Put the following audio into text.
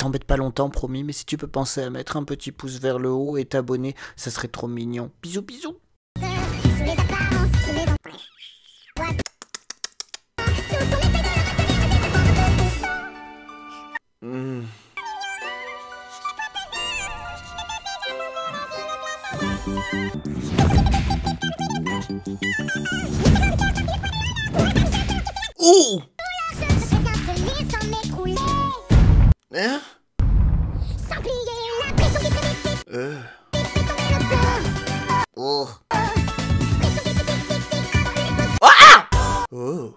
t'embête pas longtemps, promis, mais si tu peux penser à mettre un petit pouce vers le haut et t'abonner, ça serait trop mignon. Bisous, bisous. Ouh! Hein? Oh. Ah! Oh.